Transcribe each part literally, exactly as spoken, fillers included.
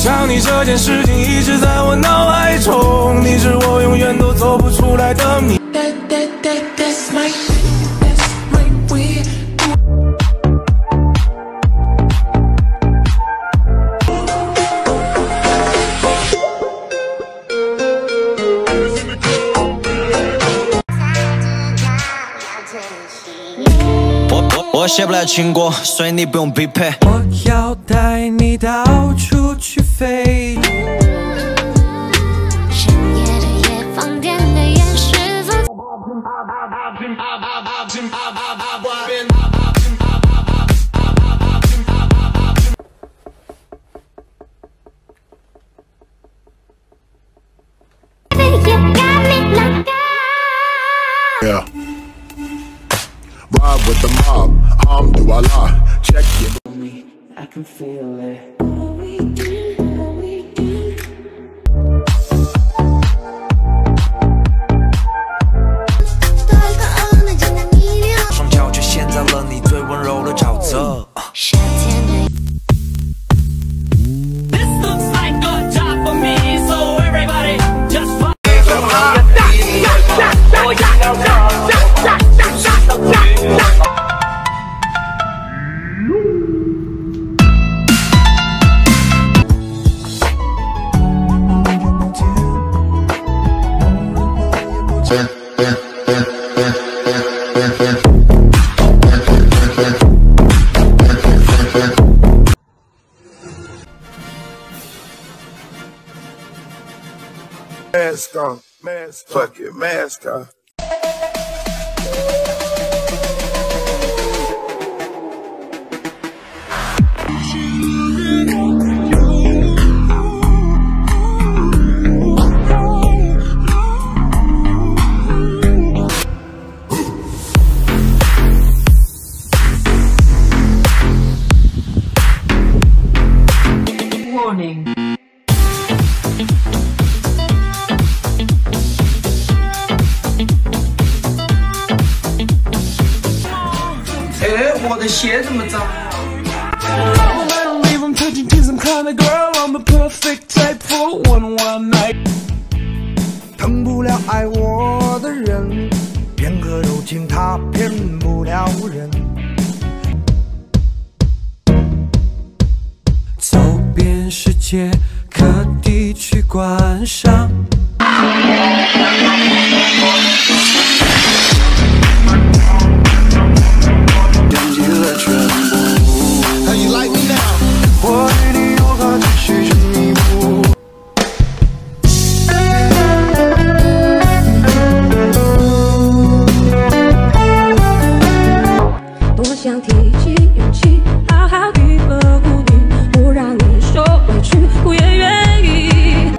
想你这件事情一直在我脑海中，你是我永远都走不出来的谜。 我写不来情歌，所以你不用匹配。 我要带你到处去飞。 深夜的夜，放电的夜，是否？ Yeah. Ride with the mob, Alhamdulillah. Check it. I can feel it. Mask on, mask, fuck it, mask on. Warning. Hey, 我的鞋怎么脏疼不了爱我的人，片刻柔情他骗不了人。 走遍世界各地去观赏。 我对你如何继续深一步？ 多想提起勇气，好好的呵护你，不让你受委屈，我也愿意。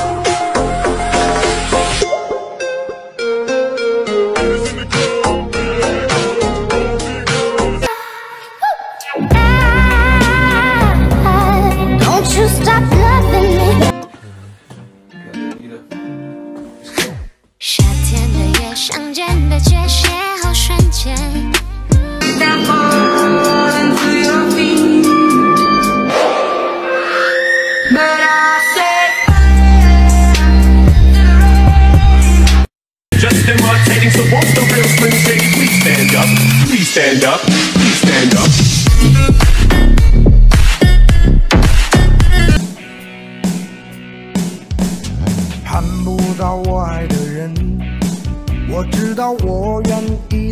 夏天的夜，相见的街，邂逅瞬间。 Just imitating, so won't the real Slim Shady please stand up? Please stand up, please stand up. 看不到我爱的人，我知道我愿意。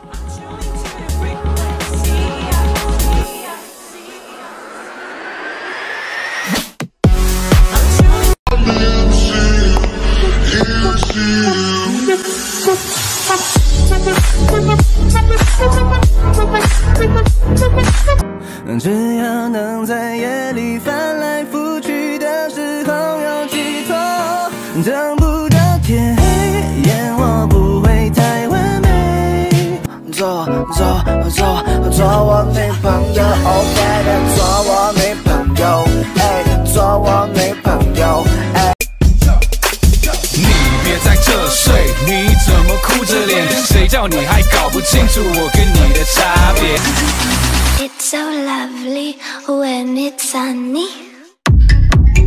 只要能在夜里翻来覆去的时候有寄托，等不到天黑，眼我不会太完美。 做做做做我女朋友 ，Oh baby， 做我女朋友，哎，做我女朋友，哎。 你别在这睡，你怎么哭着脸？谁叫你还搞不清楚我跟你的差别？ It's so lovely when it's sunny.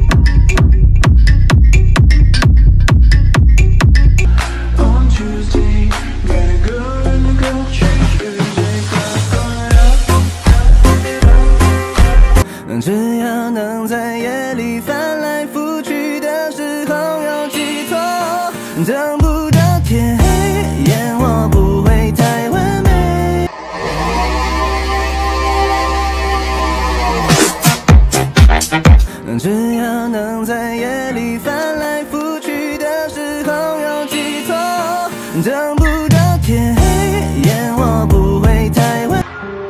等不到天黑，烟我不会太晚。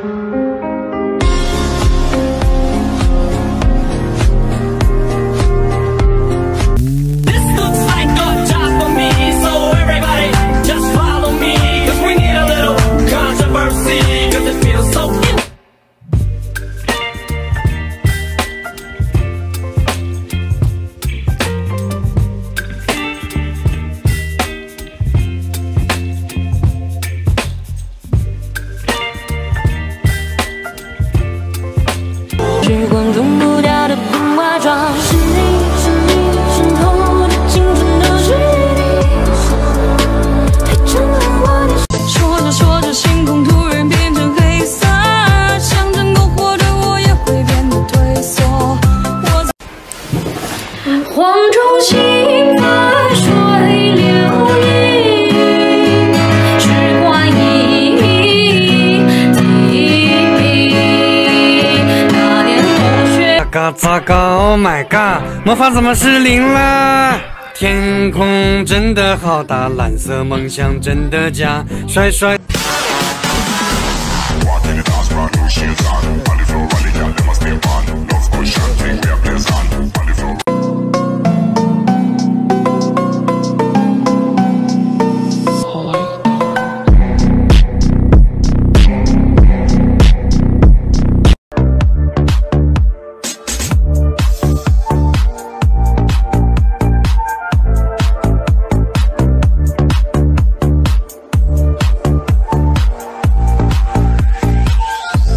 时光冲不掉的冰化妆，是你是你身后的青春都是你，太成了我的。说着说着，星空突然变成黑色，想整个活着我也会变得退缩。我黄钟心似水流影，时光一嘎糟糕 ，Oh my god， 魔法怎么失灵了？天空真的好大，蓝色梦想真的假，帅帅。